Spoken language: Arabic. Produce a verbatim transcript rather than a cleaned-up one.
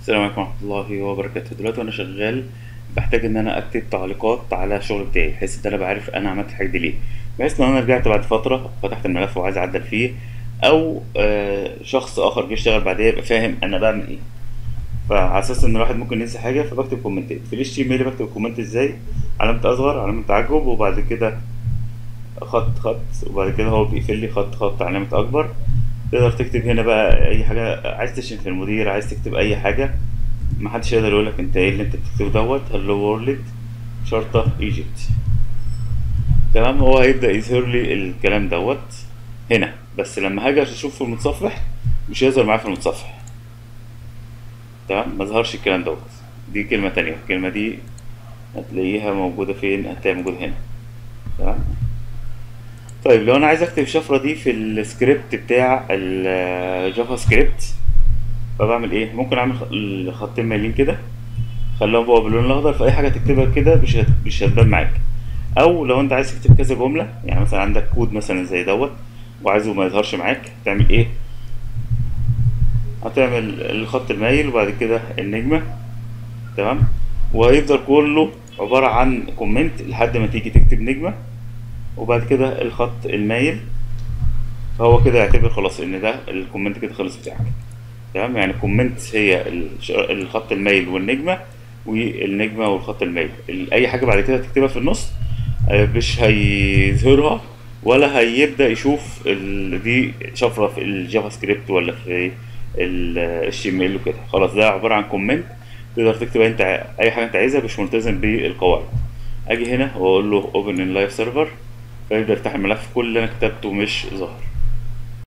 السلام عليكم ورحمة الله وبركاته. دلوقتي وانا شغال بحتاج ان انا اكتب تعليقات على الشغل بتاعي، بحيث ان انا بعرف انا عملت الحاجة دي ليه، بحيث لو انا رجعت بعد فترة فتحت الملف وعايز اعدل فيه، او آه شخص اخر جه يشتغل بعديا يبقى فاهم انا بعمل ايه. فعلى اساس ان الواحد ممكن ينسى حاجة فبكتب كومنتات في الاتش تي ام ال. بكتب كومنت ازاي؟ علامة اصغر، علامة تعجب، وبعد كده خط خط، وبعد كده هو بيقفل لي خط خط علامة اكبر. تقدر تكتب هنا بقى اي حاجة، عايز تشتم في المدير، عايز تكتب اي حاجة، محدش يقدر يقولك انت ايه اللي انت بتكتبه دوت. هلو وورلد شرطة ايجيبت. تمام، هو هيبدأ يظهر لي الكلام دوت هنا، بس لما هاجي اشوف في المتصفح مش هيظهر معايا في المتصفح. تمام، ما ظهرش الكلام دوت. دي كلمة تانية، الكلمة دي هتلاقيها موجودة فين؟ هتلاقيها موجودة هنا. تمام. طيب لو انا عايز اكتب الشفرة دي في السكريبت بتاع الجافا سكريبت فبعمل ايه؟ ممكن اعمل خ- خطين مايلين كده، خليهم بقى باللون الاخضر، في اي حاجه تكتبها كده مش هت- مش هتبان معاك. او لو انت عايز تكتب كذا جمله، يعني مثلا عندك كود مثلا زي دوت وعايزه ما يظهرش معاك، تعمل ايه؟ هتعمل الخط المايل وبعد كده النجمه. تمام، وهيفضل كله عباره عن كومنت لحد ما تيجي تكتب نجمه وبعد كده الخط المايل. فهو كده يعتبر خلاص ان ده الكومنت كده خلص بتاعك. تمام، يعني الكومنت هي الش- الخط المايل والنجمه، والنجمه والخط المايل. ال- اي حاجه بعد كده تكتبها في النص آه، مش هيظهرها، ولا هيبدا يشوف ال- دي شفره في الجافا سكريبت ولا في الاتش ام ال وكده. خلاص ده عباره عن كومنت، تقدر تكتب انت ع- اي حاجه انت عايزها مش ملتزم بالقواعد. اجي هنا واقول له اوبن ان لايف سيرفر، فيبدا يفتح الملف، كل اللي انا كتبته مش ظاهر.